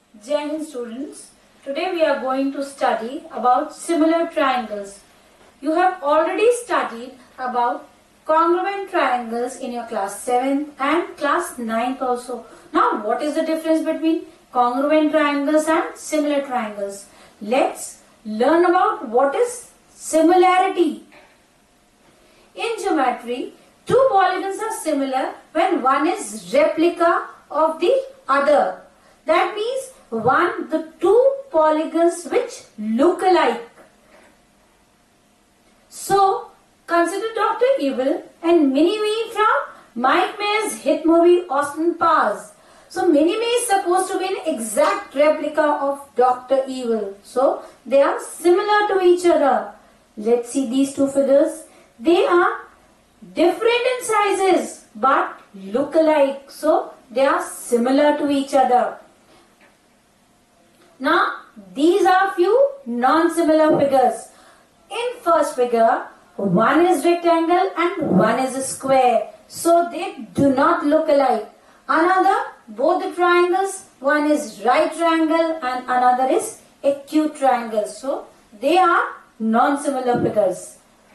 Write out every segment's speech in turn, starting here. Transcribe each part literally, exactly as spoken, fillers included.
Jai Hind students, today we are going to study about similar triangles. You have already studied about congruent triangles in your class seven and class nine also. Now what is the difference between congruent triangles and similar triangles? Let's learn about what is similarity. In geometry, two polygons are similar when one is replica of the other. That means one, the two polygons which look alike. So, consider Doctor Evil and Mini-Me from Mike Mayer's hit movie Austin Powers. So, Mini-Me is supposed to be an exact replica of Doctor Evil. So, they are similar to each other. Let's see these two figures. They are different in sizes but look alike. So, they are similar to each other. Now, these are few non-similar figures. In first figure, one is rectangle and one is a square. So, they do not look alike. Another, both the triangles, one is right triangle and another is acute triangle. So, they are non-similar figures.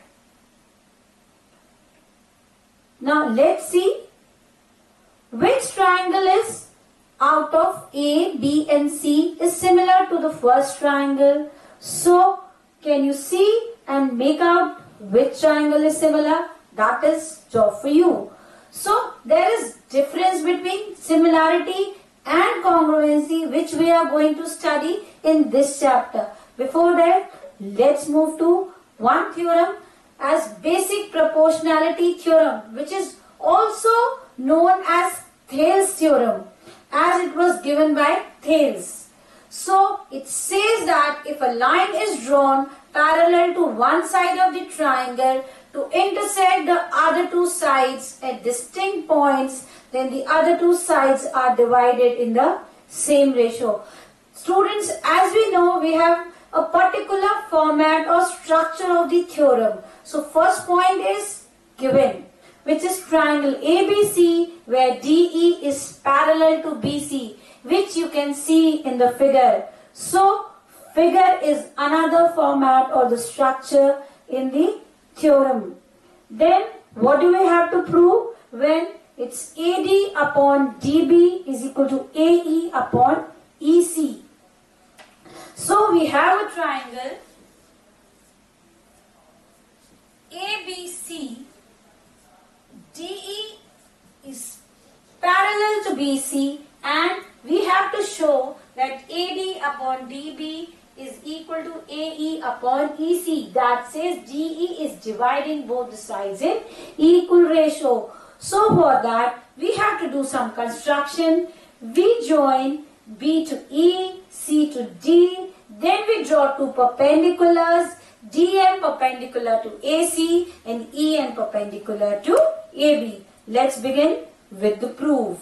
Now, let's see which triangle is out of A, B and C is similar to the first triangle. So, can you see and make out which triangle is similar? That is job for you. So, there is difference between similarity and congruency which we are going to study in this chapter. Before that, let's move to one theorem as basic proportionality theorem, which is also known as Thales theorem, as it was given by Thales. So, it says that if a line is drawn parallel to one side of the triangle to intersect the other two sides at distinct points, then the other two sides are divided in the same ratio. Students, as we know, we have a particular format or structure of the theorem. So, first point is given, which is triangle A B C, where D E is parallel to B C, which you can see in the figure. So, figure is another format or the structure in the theorem. Then, what do we have to prove? When it's A D upon D B is equal to A E upon E C. So, we have a triangle A B C. D E is parallel to B C and we have to show that A D upon D B is equal to A E upon E C. That says D E is dividing both the sides in equal ratio. So for that we have to do some construction. We join B to E, C to D, then we draw two perpendiculars, D N perpendicular to A C and E N perpendicular to A B. Let's begin with the proof.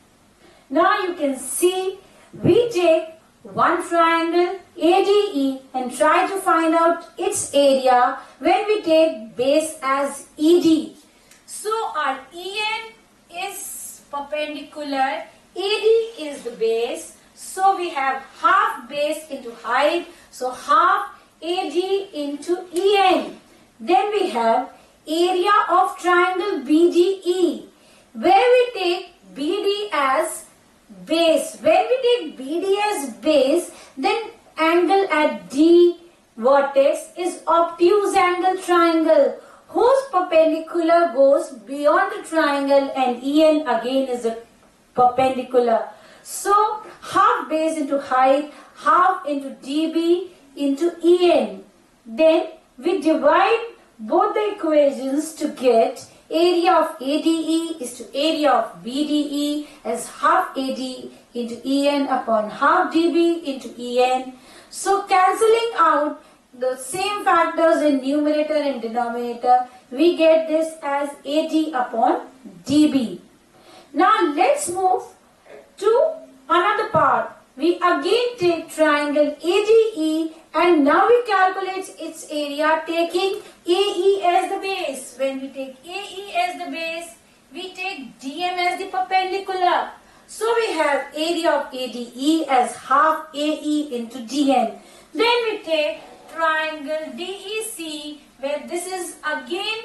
Now you can see we take one triangle A D E and try to find out its area when we take base as E D. So our E N is perpendicular, A D is the base. So we have half base into height. So half A D into E N. Then we have area of triangle B D E, where we take B D as base. When we take B D as base, then angle at D vertex is obtuse angle triangle, whose perpendicular goes beyond the triangle and E N again is a perpendicular. So, half base into height, half into D B into E N. Then, we divide both the equations to get area of A D E is to area of B D E as half A D into E N upon half D B into E N. So, cancelling out the same factors in numerator and denominator, we get this as A D upon D B. Now, let's move to another part. We again take triangle A D E and now we calculate its area taking A E as the base. When we take A E as the base, we take D M as the perpendicular. So we have area of A D E as half A E into D M. Then we take triangle D E C, where this is again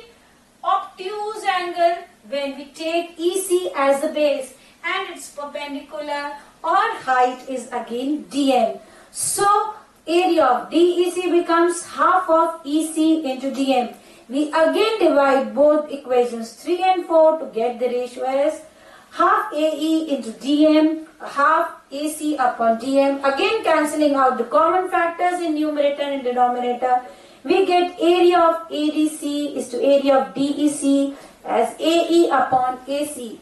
obtuse angle when we take E C as the base, and its perpendicular or height is again D M. So area of D E C becomes half of E C into D M. We again divide both equations three and four to get the ratio as half A E into D M, half A C upon D M. Again cancelling out the common factors in numerator and denominator, we get area of A D C is to area of D E C as A E upon A C.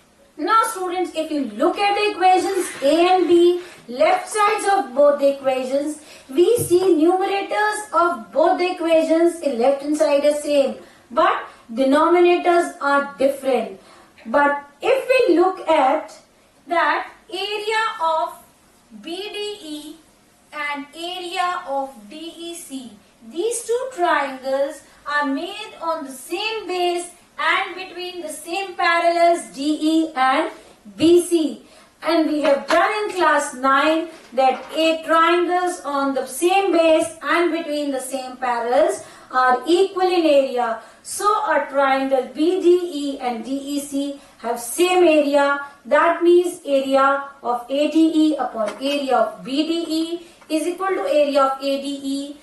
Now students, if you look at the equations A and B, left sides of both the equations, we see numerators of both the equations in left hand side are same, but denominators are different. But if we look at that area of B D E and area of D E C, these two triangles are made on the same base and between the same parallels D E and B C. And we have done in class nine that eight triangles on the same base and between the same parallels are equal in area. So a triangle B D E and D E C have same area. That means area of A D E upon area of B D E is equal to area of A D E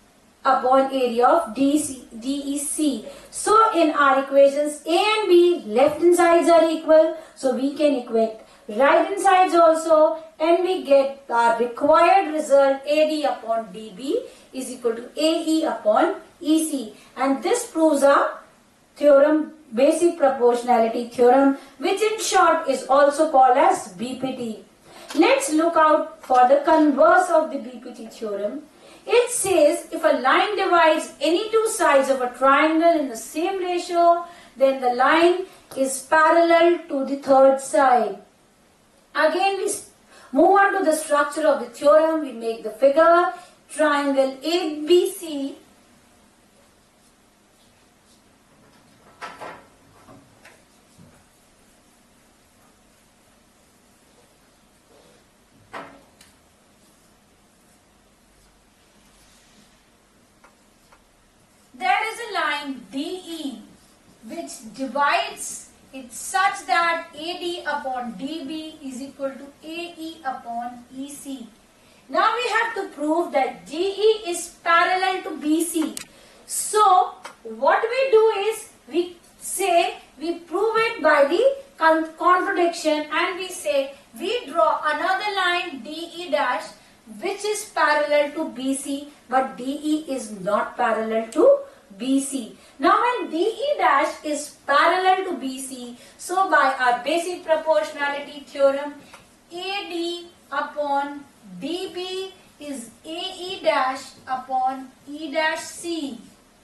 upon area of D E C. So in our equations A and B, left hand sides are equal, so we can equate right hand sides also, and we get our required result A D upon D B is equal to A E upon E C. And this proves our theorem, basic proportionality theorem, which in short is also called as B P T. Let's look out for the converse of the B P T theorem. It says if a line divides any two sides of a triangle in the same ratio, then the line is parallel to the third side. Again, we move on to the structure of the theorem. We make the figure. Triangle A B C there is a line D E which divides it such that A D upon D B is equal to A E upon E C. Now we have to prove that D E is parallel to B C. So what we do is we say we prove it by the con contradiction, and we say we draw another line D E dash which is parallel to B C, but D E is not parallel to B C. Now when D E dash is parallel to B C, so by our basic proportionality theorem, A D upon D B is A E dash upon E dash C.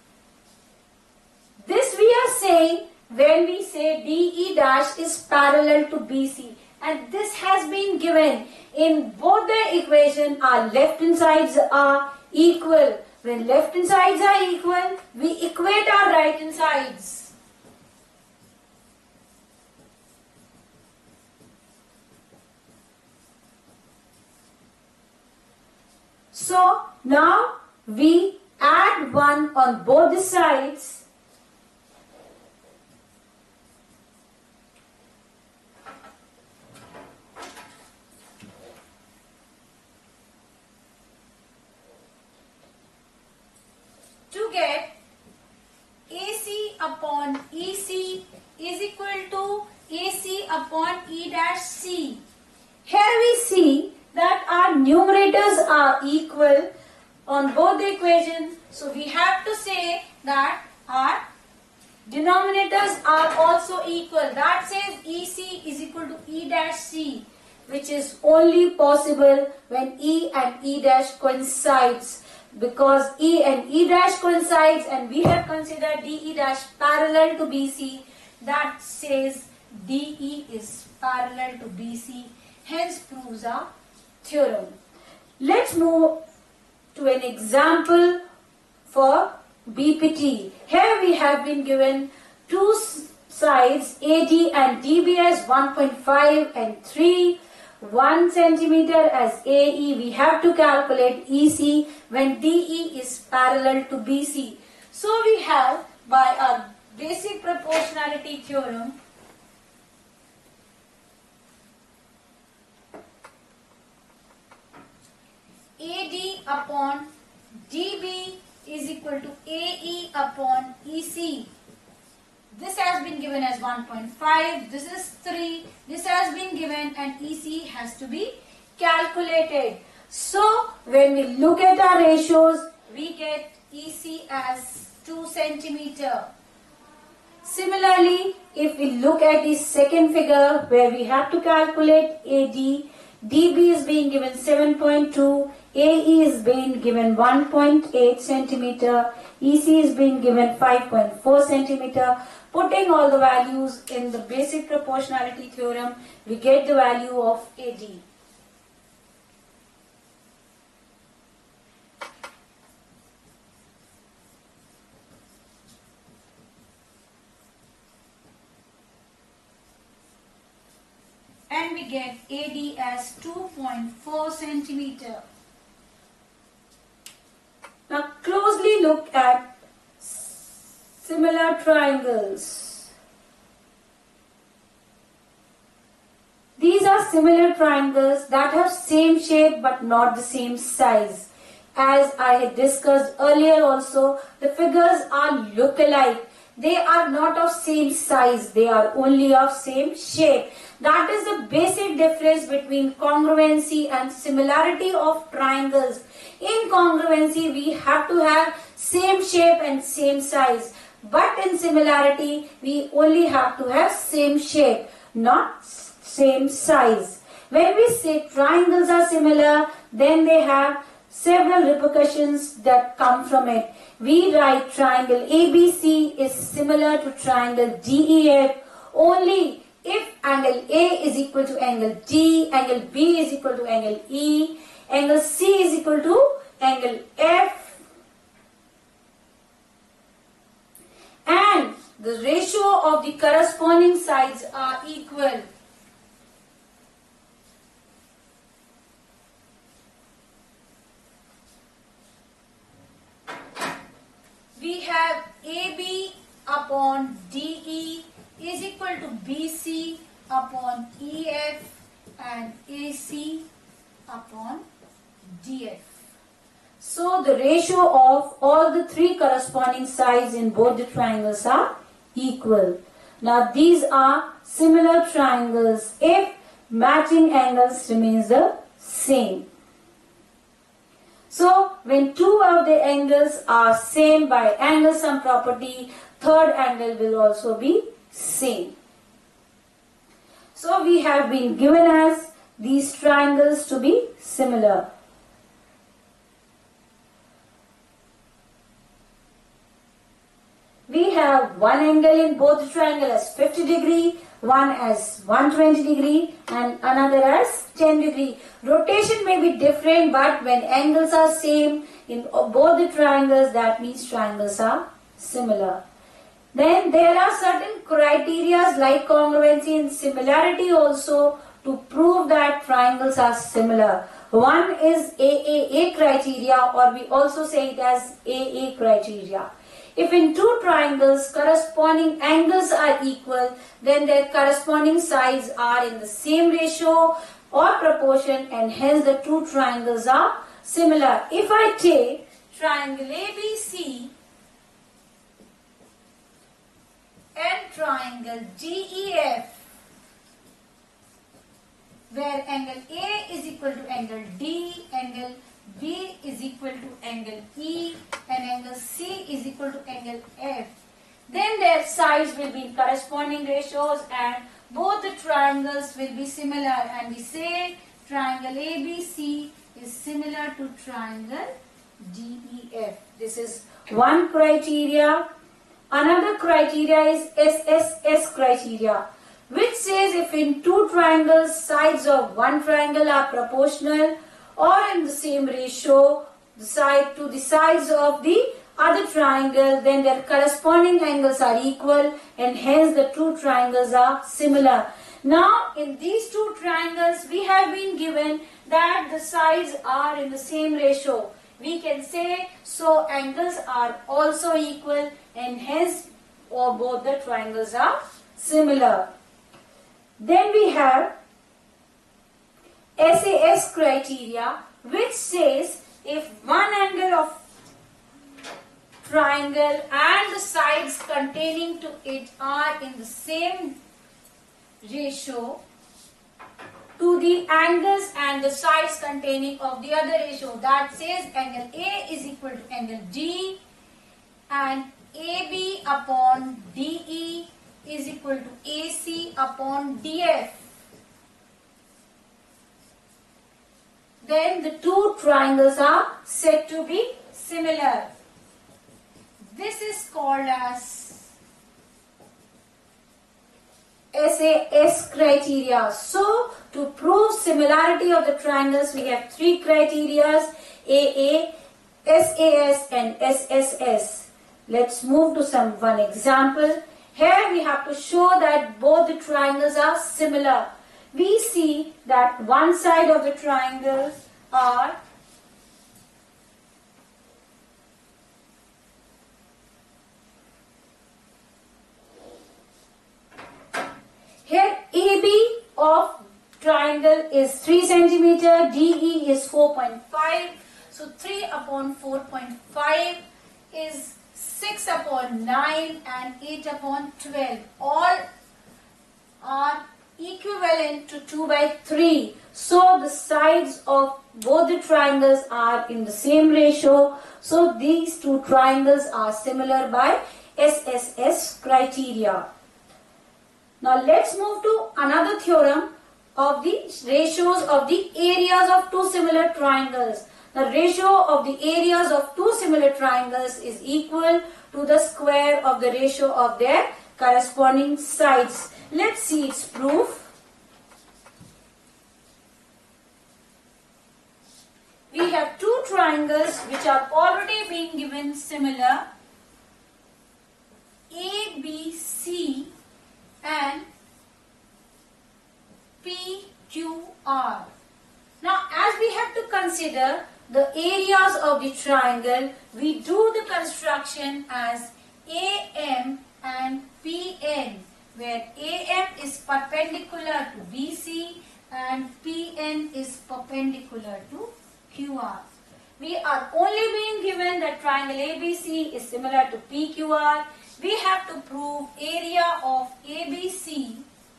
This we are saying when we say D E dash is parallel to B C, and this has been given in both the equation. Our left hand sides are equal. When left hand sides are equal, we equate our right hand sides. So now we add one on both the sides. To get A C upon E C is equal to A C upon E dash C. Here we see that our numerators are equal on both the equations. So we have to say that our denominators are also equal. That says E C is equal to E dash C, which is only possible when E and E dash coincides. Because E and E dash coincides and we have considered D E dash parallel to B C, that says D E is parallel to B C, hence proves our theorem. Let's move to an example for B P T. Here we have been given two sides A D and D B as one point five and three, one centimeter as A E, we have to calculate E C when D E is parallel to B C. So we have, by our basic proportionality theorem, A D upon D B is equal to A E upon E C. This has been given as one point five, this is three, this has been given, and E C has to be calculated. So when we look at our ratios, we get E C as two centimeter. Similarly, if we look at the second figure where we have to calculate A D, D B is being given seven point two, A E is being given one point eight centimeter, E C is being given five point four centimeter. Putting all the values in the basic proportionality theorem, we get the value of A D. And we get A D as two point four centimeter. Now closely look at similar triangles. These are similar triangles that have same shape but not the same size. As I had discussed earlier also, the figures are look-alike. They are not of same size, they are only of same shape. That is the basic difference between congruency and similarity of triangles. In congruency, we have to have same shape and same size. But in similarity, we only have to have same shape, not same size. When we say triangles are similar, then they have several repercussions that come from it. We write triangle A B C is similar to triangle D E F only if angle A is equal to angle D, angle B is equal to angle E, angle C is equal to angle F, and the ratio of the corresponding sides are equal. We have A B upon D E is equal to B C upon E F and A C upon D F. So the ratio of all the three corresponding sides in both the triangles are equal. Now these are similar triangles if matching angles remains the same. So when two of the angles are same by angle sum property, third angle will also be same. So we have been given as these triangles to be similar. We have one angle in both the triangle as fifty degree, one as one hundred twenty degree and another as ten degree. Rotation may be different, but when angles are same in both the triangles, that means triangles are similar. Then there are certain criteria like congruency and similarity also to prove that triangles are similar. One is A A A criteria, or we also say it as A A criteria. If in two triangles corresponding angles are equal, then their corresponding sides are in the same ratio or proportion, and hence the two triangles are similar. If I take triangle A B C and triangle D E F, where angle A is equal to angle D, angle B is equal to angle E, and angle C is equal to angle F, then their sides will be in corresponding ratios and both the triangles will be similar, and we say triangle A B C is similar to triangle D E F. This is one criteria. Another criteria is S S S criteria, which says if in two triangles sides of one triangle are proportional or in the same ratio the side to the sides of the other triangle, then their corresponding angles are equal and hence the two triangles are similar. Now in these two triangles we have been given that the sides are in the same ratio. We can say so angles are also equal and hence or both the triangles are similar. Then we have S A S criteria, which says if one angle of triangle and the sides containing to it are in the same ratio to the angles and the sides containing of the other ratio, that says angle A is equal to angle D and A B upon D E is equal to A C upon D F. Then the two triangles are said to be similar. This is called as S A S criteria. So to prove similarity of the triangles we have three criteria: A A, S A S and S S S. Let's move to some one example. Here we have to show that both the triangles are similar. We see that one side of the triangles are here A B of triangle is three centimeter, D E is four point five. So three upon four point five is six upon nine and eight upon twelve. All are equivalent to two by three. So the sides of both the triangles are in the same ratio. So these two triangles are similar by S S S criteria. Now let's move to another theorem of the ratios of the areas of two similar triangles. The ratio of the areas of two similar triangles is equal to the square of the ratio of their corresponding sides. Let's see its proof. We have two triangles which are already being given similar, A B C and P Q R. Now as we have to consider the areas of the triangle, we do the construction as A M and P N, where A M is perpendicular to B C and P N is perpendicular to Q R. We are only being given that triangle A B C is similar to P Q R. We have to prove area of A B C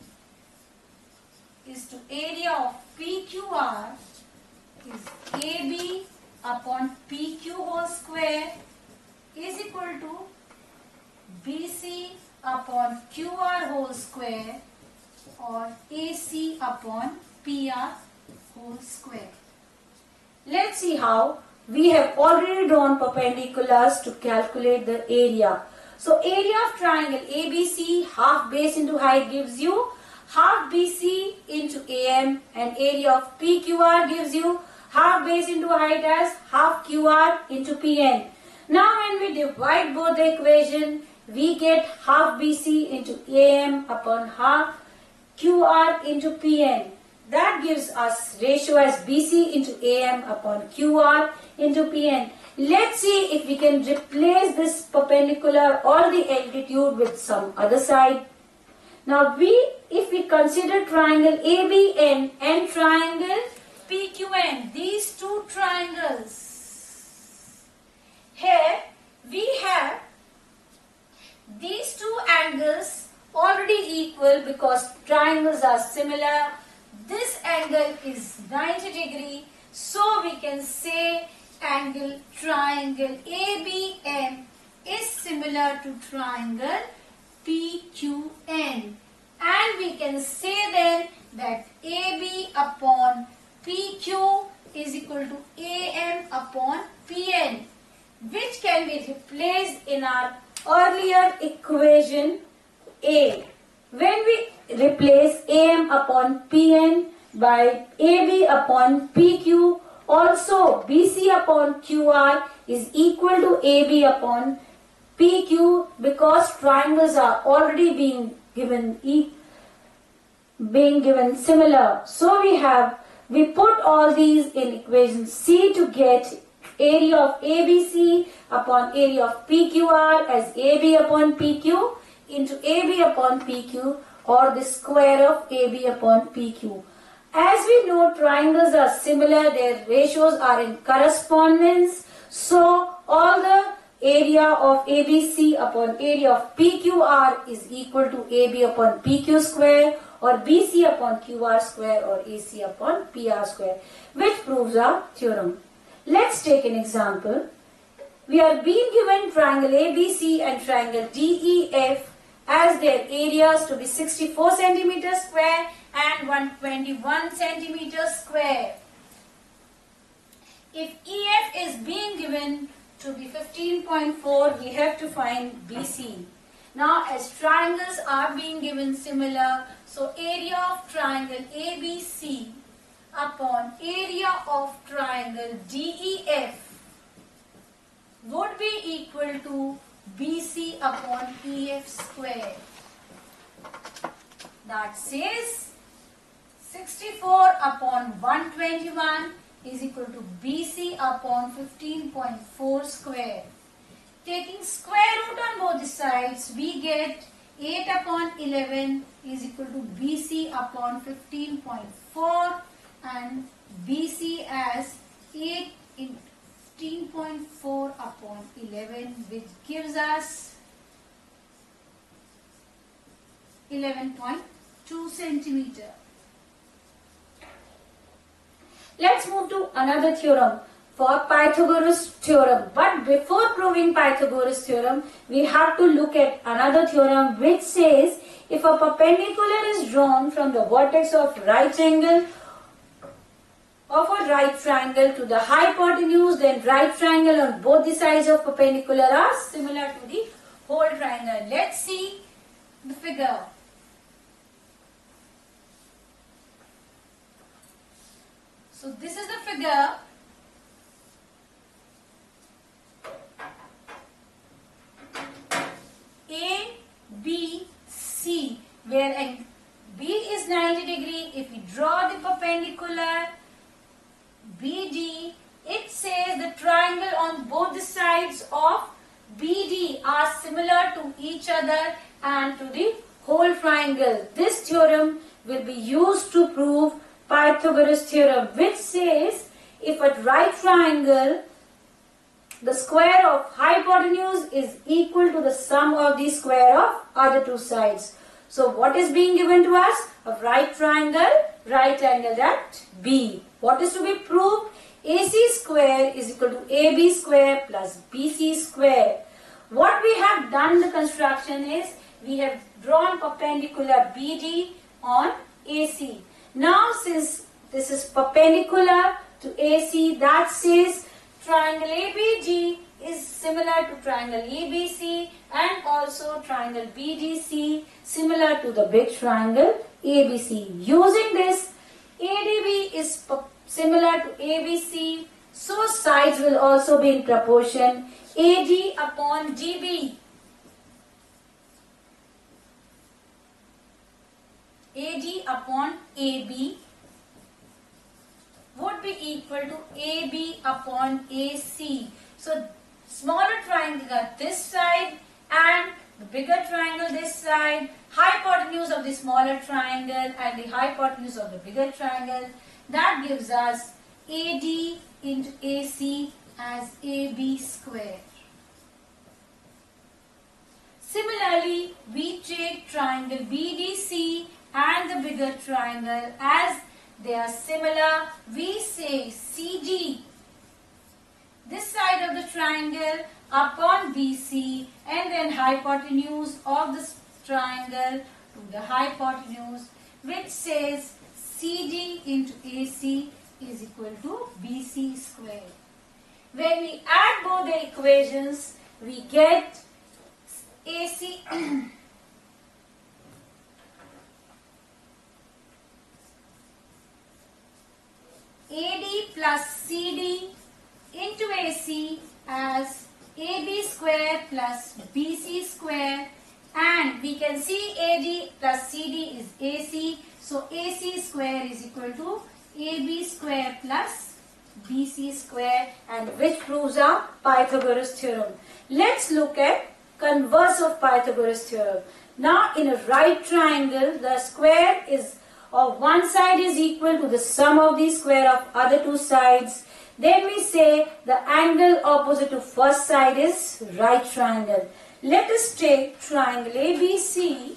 is to area of P Q R is A B upon P Q whole square is equal to B C upon Q R whole square or A C upon P R whole square. Let's see how. We have already drawn perpendiculars to calculate the area. So area of triangle A B C, half base into height gives you half B C into A M, and area of P Q R gives you half base into height as half Q R into P N. Now when we divide both the equation, we get half B C into A M upon half Q R into P N. That gives us ratio as B C into A M upon Q R into P N. Let's see if we can replace this perpendicular or the altitude with some other side. Now we, if we consider triangle A B N and triangle P Q N, these two triangles, here we have these two angles already equal because triangles are similar. This angle is ninety degree, so we can say angle triangle A B N is similar to triangle P Q N, and we can say then that A B upon P Q is equal to A M upon P N, which can be replaced in our earlier equation A. When we replace A M upon P N by A B upon P Q, Also, B C upon Q R is equal to A B upon P Q, because triangles are already being given e being given similar. So we have we put all these in equation C to get area of A B C upon area of P Q R as A B upon P Q into A B upon P Q, or the square of A B upon P Q. As we know, triangles are similar, their ratios are in correspondence. So all the area of A B C upon area of P Q R is equal to A B upon P Q square, or B C upon Q R square, or A C upon P R square, which proves our theorem. Let's take an example. We are being given triangle A B C and triangle D E F as their areas to be sixty-four centimeters square and one hundred twenty-one centimeters square. If E F is being given to be fifteen point four, we have to find B C. Now, as triangles are being given similar, so area of triangle A B C upon area of triangle D E F would be equal to B C upon E F square. That says sixty-four upon one hundred twenty-one is equal to B C upon fifteen point four square. Taking square root on both the sides, we get eight upon eleven is equal to B C upon fifteen point four, and B C as eight in fifteen point four upon eleven, which gives us eleven point two centimeter. Let's move to another theorem for Pythagoras theorem. But before proving Pythagoras theorem, we have to look at another theorem which says if a perpendicular is drawn from the vertex of right angle of a right triangle to the hypotenuse, then right triangle on both the sides of perpendicular are similar to the whole triangle. Let's see the figure. So this is the figure. A, B, C, where B is ninety degree. If we draw the perpendicular B D, it says the triangle on both the sides of B D are similar to each other and to the whole triangle. This theorem will be used to prove Pythagoras theorem, which says if at right triangle the square of hypotenuse is equal to the sum of the square of other two sides. So what is being given to us? A right triangle, right angle at B. What is to be proved? A C square is equal to A B square plus B C square. What we have done the construction is we have drawn perpendicular B D on A C. Now since this is perpendicular to A C, that says triangle A B D is similar to triangle A B C, and also triangle B D C similar to the big triangle A B C. Using this, A D B is similar to A B C, so sides will also be in proportion A D upon D B. A D upon A B would be equal to A B upon A C. So smaller triangle at this side and the bigger triangle this side, hypotenuse of the smaller triangle and the hypotenuse of the bigger triangle, that gives us A D into A C as A B square. Similarly, we take triangle B D C and the bigger triangle as they are similar. We say C D, this side of the triangle, upon B C, and then hypotenuse of this triangle to the hypotenuse, which says C D into A C is equal to B C square. When we add both the equations, we get A C A D plus C D into A C as A B square plus B C square, and we can see A D plus C D is A C, so A C square is equal to A B square plus B C square, and which proves our Pythagoras theorem. Let's look at converse of Pythagoras theorem. Now in a right triangle, the square is of one side is equal to the sum of the square of other two sides. Then we say the angle opposite to first side is right triangle. Let us take triangle A B C.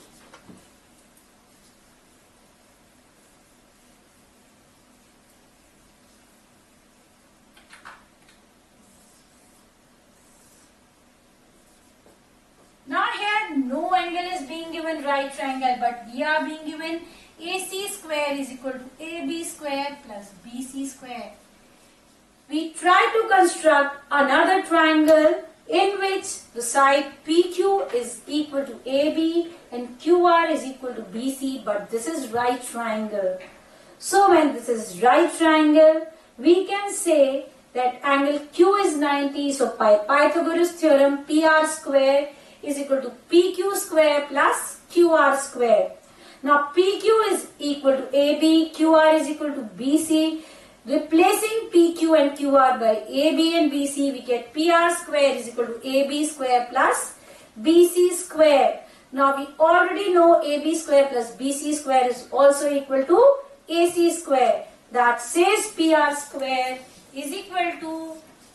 Now here no angle is being given right triangle, but we are being given A C square is equal to A B square plus B C square. We try to construct another triangle in which the side P Q is equal to A B and Q R is equal to B C, but this is right triangle. So when this is right triangle, we can say that angle Q is ninety, so by Pythagoras theorem P R square is equal to P Q square plus Q R square. Now P Q is equal to A B, Q R is equal to B C. Replacing P Q and Q R by A B and B C, we get P R square is equal to A B square plus B C square. Now we already know A B square plus B C square is also equal to A C square. That says P R square is equal to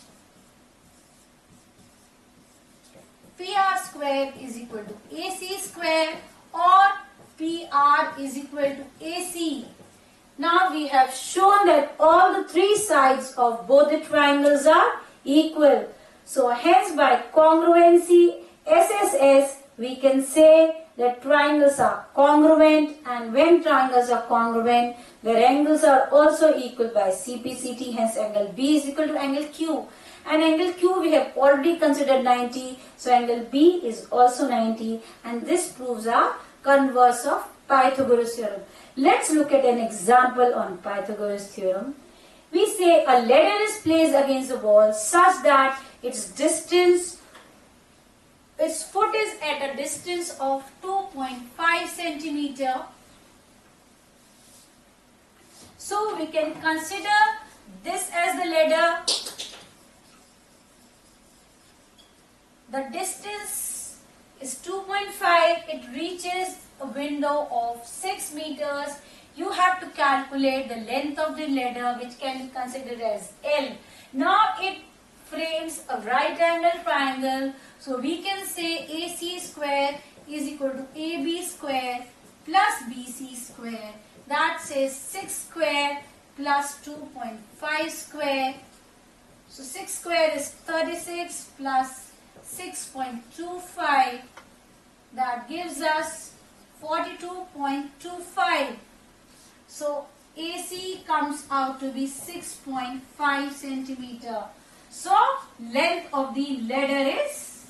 P R square is equal to A C square, or P R is equal to A C. Now we have shown that all the three sides of both the triangles are equal. So hence by congruency S S S we can say that triangles are congruent, and when triangles are congruent their angles are also equal by C P C T. Hence angle B is equal to angle Q, and angle Q we have already considered ninety, so angle B is also ninety, and this proves our converse of Pythagoras theorem. Let's look at an example on Pythagoras theorem. We say a ladder is placed against the wall such that its distance, its foot is at a distance of two point five centimeter. So we can consider this as the ladder. The distance is two point five. It reaches a window of six meters. You have to calculate the length of the ladder, which can be considered as L. Now it frames a right angle triangle, so we can say A C square is equal to A B square plus B C square. That says six square plus two point five square. So six square is thirty-six plus six point two five. That gives us forty-two point two five. So A C comes out to be six point five centimeter. So length of the ladder is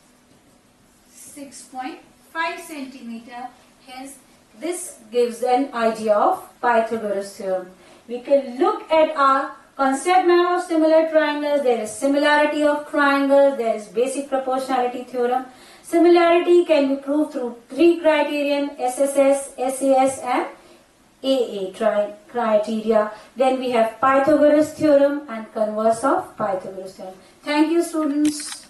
six point five centimeter. Hence this gives an idea of Pythagoras theorem. We can look at our concept map of similar triangles. There is similarity of triangles. There is basic proportionality theorem. Similarity can be proved through three criterion: S S S, S A S and A A criteria. Then we have Pythagoras theorem and converse of Pythagoras theorem. Thank you, students.